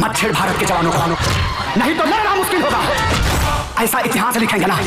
मत छेड़ भारत के जवानों को, नहीं तो लड़ना मुश्किल होगा। ऐसा इतिहास लिखेंगे ना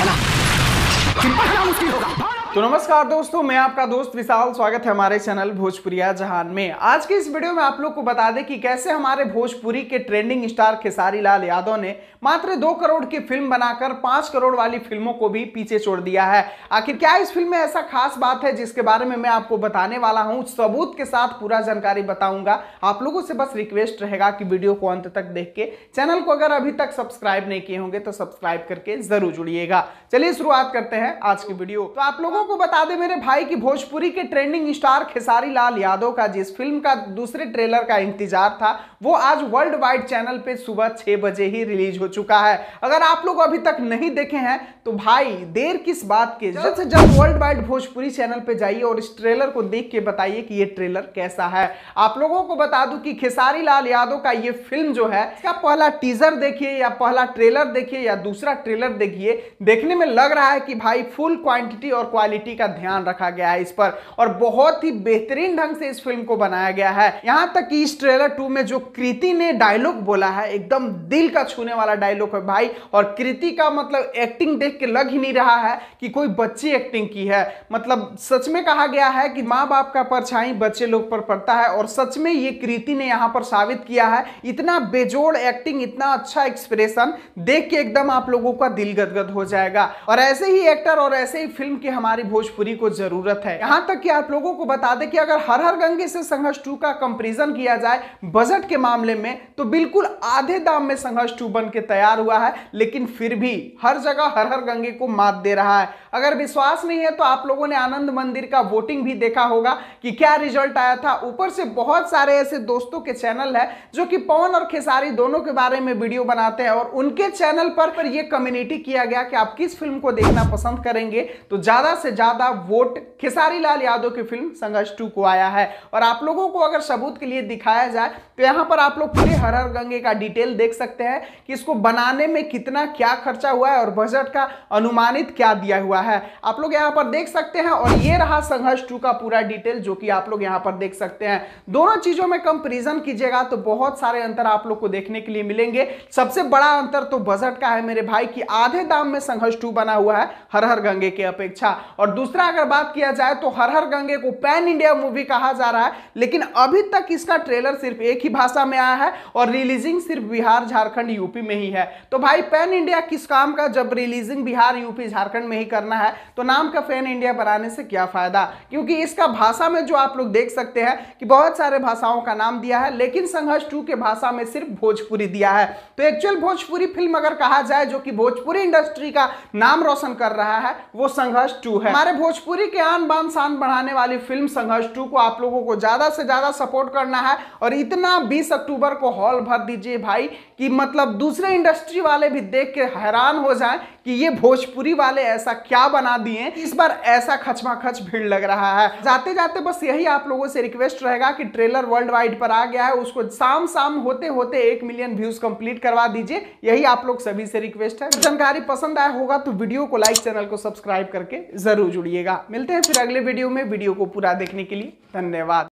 कि पढ़ना मुश्किल होगा। तो नमस्कार दोस्तों, मैं आपका दोस्त विशाल, स्वागत है हमारे चैनल भोजपुरिया जहान में। आज के इस वीडियो में आप लोग को बता दें कि कैसे हमारे भोजपुरी के ट्रेंडिंग स्टार खेसारी लाल यादव ने मात्र 2 करोड़ की फिल्म बनाकर 5 करोड़ वाली फिल्मों को भी पीछे छोड़ दिया है। आखिर क्या इस फिल्म में ऐसा खास बात है जिसके बारे में मैं आपको बताने वाला हूं, सबूत के साथ पूरा जानकारी बताऊंगा। आप लोगों से बस रिक्वेस्ट रहेगा कि वीडियो को अंत तक देख के चैनल को अगर अभी तक सब्सक्राइब नहीं किए होंगे तो सब्सक्राइब करके जरूर जुड़िएगा। चलिए शुरुआत करते हैं आज की वीडियो। तो आप लोगों को बता दें मेरे भाई कि भोजपुरी के ट्रेंडिंग स्टार खेसारी लाल यादव का जिस फिल्म का दूसरे ट्रेलर का इंतजार था वो आज वर्ल्ड वाइड चैनल पे सुबह 6 बजे ही रिलीज हो चुका है। अगर आप लोग अभी तक नहीं देखे हैं तो भाई देर किस बात के, जल्द से जल्द वर्ल्ड वाइड भोजपुरी चैनल पे जाइए और इस ट्रेलर को देख के बताइए कि ये ट्रेलर कैसा है। आप लोगों को बता दूं कि खेसारी लाल यादव का ये फिल्म जो है इसका पहला टीजर देखिए या पहला ट्रेलर देखिए या दूसरा ट्रेलर देखिए, देखने में लग रहा है कि भाई फुल क्वांटिटी और क्वालिटी का ध्यान रखा गया है इस पर और बहुत ही बेहतरीन ढंग से इस फिल्म को बनाया गया है। यहां तक कि इस ट्रेलर 2 में जो कृति ने डायलॉग बोला है एकदम दिल का छूने वाला डायलॉग है भाई। और कृति का मतलब एक्टिंग देख के लग ही नहीं रहा है कि कोई बच्ची एक्टिंग की है। मतलब सच में कहा गया है कि माँ बाप का परछाई बच्चे लोग पर पड़ता है और सच में ये कृति ने यहां पर साबित किया है। इतना बेजोड़ एक्टिंग, इतना अच्छा एक्सप्रेशन देख के एकदम आप लोगों का दिल गदगद हो जाएगा। और ऐसे ही एक्टर और ऐसे ही फिल्म की हमारी भोजपुरी को जरूरत है। यहां तक कि आप लोगों को बता दें कि अगर हर हर गंगे से संघर्ष 2 का कंपैरिजन किया जाए बजट के मामले में तो बिल्कुल आधे दाम में संघर्ष 2 बन के तैयार हुआ है, लेकिन फिर भी हर जगह हर हर गंगे को मात दे रहा है। अगर विश्वास नहीं है तो आप लोगों ने आनंद मंदिर का वोटिंग भी देखा होगा कि क्या रिजल्ट आया था। ऊपर से बहुत सारे ऐसे दोस्तों के चैनल है जो कि पवन और खेसारी दोनों के बारे में वीडियो बनाते हैं और उनके चैनल पर यह कम्युनिटी किया गया कि आप किस फिल्म को देखना पसंद करेंगे, तो ज्यादा से ज्यादा वोट खेसारी लाल यादव की फिल्म संघर्ष 2 को आया है। और आप लोगों को अगर सबूत के लिए दिखाया जाए तो यहां पर आप लोग पूरे हर हर गंगे का डिटेल देख सकते हैं कि इसको बनाने में कितना क्या खर्चा हुआ है और बजट का अनुमानित क्या दिया हुआ है, आप लोग यहां पर देख सकते हैं। और ये रहा संघर्ष 2 का पूरा डिटेल जो कि आप लोग यहां पर देख सकते हैं। दोनों चीजों में कंपैरिजन कीजिएगा तो बहुत सारे अंतर आप लोग को देखने के लिए मिलेंगे। सबसे बड़ा अंतर तो बजट का है मेरे भाई कि आधे दाम में संघर्ष 2 बना हुआ है हर हर गंगे के अपेक्षा। और दूसरा अगर बात किया जाए तो हर हर गंगे को पैन इंडिया मूवी कहा जा रहा है, लेकिन अभी तक इसका ट्रेलर सिर्फ एक ही भाषा में आया है और रिलीजिंग सिर्फ बिहार, झारखंड, यूपी में ही है। तो भाई पैन इंडिया किस काम का जब रिलीजिंग बिहार, यूपी, झारखंड में ही करना है तो नाम का पैन इंडिया बनाने से क्या फायदा, क्योंकि इसका भाषा में जो आप लोग देख सकते हैं कि बहुत सारे भाषाओं का नाम दिया है, लेकिन संघर्ष 2 के भाषा में सिर्फ भोजपुरी दिया है। तो एक्चुअल भोजपुरी फिल्म अगर कहा जाए जो कि भोजपुरी इंडस्ट्री का नाम रोशन कर रहा है वो संघर्ष 2 है। हमारे भोजपुरी के आन बान शान बढ़ाने वाली फिल्म संघर्ष 2 को आप लोगों को ज्यादा से ज्यादा सपोर्ट करना है और इतना 20 अक्टूबर को हॉल भर दीजिए भाई कि मतलब दूसरे इंडस्ट्री वाले भी देख के हैरान हो जाएं कि ये भोजपुरी वाले ऐसा क्या बना दिए, इस बार ऐसा खचमाखच भीड़ लग रहा है। जाते जाते बस यही आप लोगों से रिक्वेस्ट रहेगा कि ट्रेलर वर्ल्ड वाइड पर आ गया है, उसको शाम होते होते 1 मिलियन व्यूज कंप्लीट करवा दीजिए। यही आप लोग सभी से रिक्वेस्ट है। जानकारी पसंद आया होगा तो वीडियो को लाइक, चैनल को सब्सक्राइब करके जरूर जुड़िएगा। मिलते हैं फिर अगले वीडियो में। वीडियो को पूरा देखने के लिए धन्यवाद।